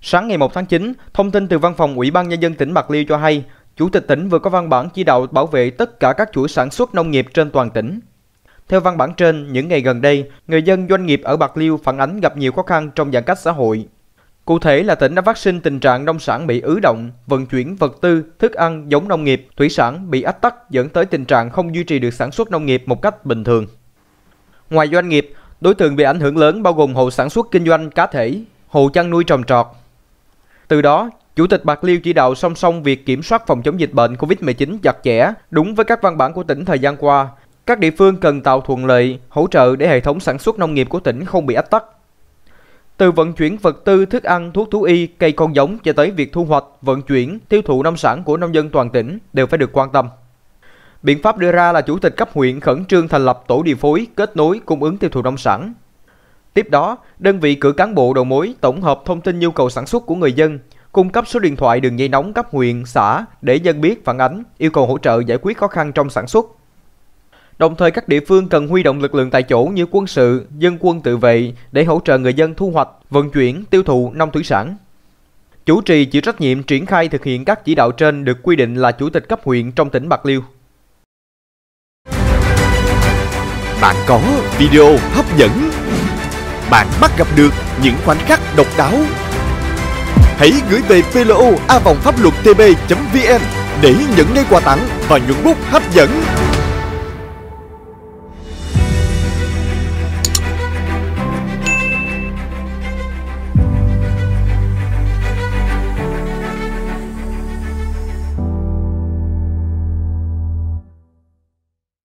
Sáng ngày 1 tháng 9, thông tin từ Văn phòng Ủy ban Nhân dân tỉnh Bạc Liêu cho hay, Chủ tịch tỉnh vừa có văn bản chỉ đạo bảo vệ tất cả các chuỗi sản xuất nông nghiệp trên toàn tỉnh. Theo văn bản trên, những ngày gần đây, người dân doanh nghiệp ở Bạc Liêu phản ánh gặp nhiều khó khăn trong giãn cách xã hội. Cụ thể là tỉnh đã phát sinh tình trạng nông sản bị ứ động, vận chuyển vật tư, thức ăn, giống nông nghiệp, thủy sản bị ách tắc dẫn tới tình trạng không duy trì được sản xuất nông nghiệp một cách bình thường. Ngoài doanh nghiệp, đối tượng bị ảnh hưởng lớn bao gồm hộ sản xuất kinh doanh cá thể, hộ chăn nuôi trồng trọt. Từ đó, Chủ tịch Bạc Liêu chỉ đạo song song việc kiểm soát phòng chống dịch bệnh Covid-19 chặt chẽ, đúng với các văn bản của tỉnh thời gian qua. Các địa phương cần tạo thuận lợi, hỗ trợ để hệ thống sản xuất nông nghiệp của tỉnh không bị ách tắc. Từ vận chuyển vật tư, thức ăn, thuốc thú y, cây con giống cho tới việc thu hoạch, vận chuyển, tiêu thụ nông sản của nông dân toàn tỉnh đều phải được quan tâm. Biện pháp đưa ra là Chủ tịch cấp huyện khẩn trương thành lập tổ điều phối, kết nối, cung ứng tiêu thụ nông sản. Tiếp đó, đơn vị cử cán bộ đầu mối tổng hợp thông tin nhu cầu sản xuất của người dân, cung cấp số điện thoại đường dây nóng cấp huyện, xã để dân biết phản ánh, yêu cầu hỗ trợ giải quyết khó khăn trong sản xuất. Đồng thời các địa phương cần huy động lực lượng tại chỗ như quân sự, dân quân tự vệ để hỗ trợ người dân thu hoạch, vận chuyển, tiêu thụ nông thủy sản. Chủ trì chịu trách nhiệm triển khai thực hiện các chỉ đạo trên được quy định là Chủ tịch cấp huyện trong tỉnh Bạc Liêu. Bạn có video hấp dẫn, bạn bắt gặp được những khoảnh khắc độc đáo. Hãy gửi về plo@phapluottb.vn để nhận ngay quà tặng và nhuận bút hấp dẫn.